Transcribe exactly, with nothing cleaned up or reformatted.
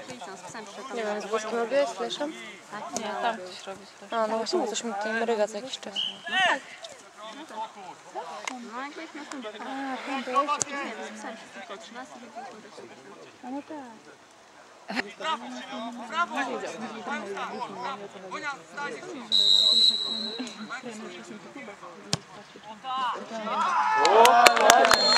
Nie wiem, z włoskiem robiłeś z Leszem? Tak, nie, tam coś robić. A, no właśnie, bo coś mi tutaj mryga co jakiś czas. No tak. No jak jest następny. A, ten to jest. Nie, spisałem się tylko trzynaście, A no tak. Brawo! Brawo! Gonia, stanie! O tak!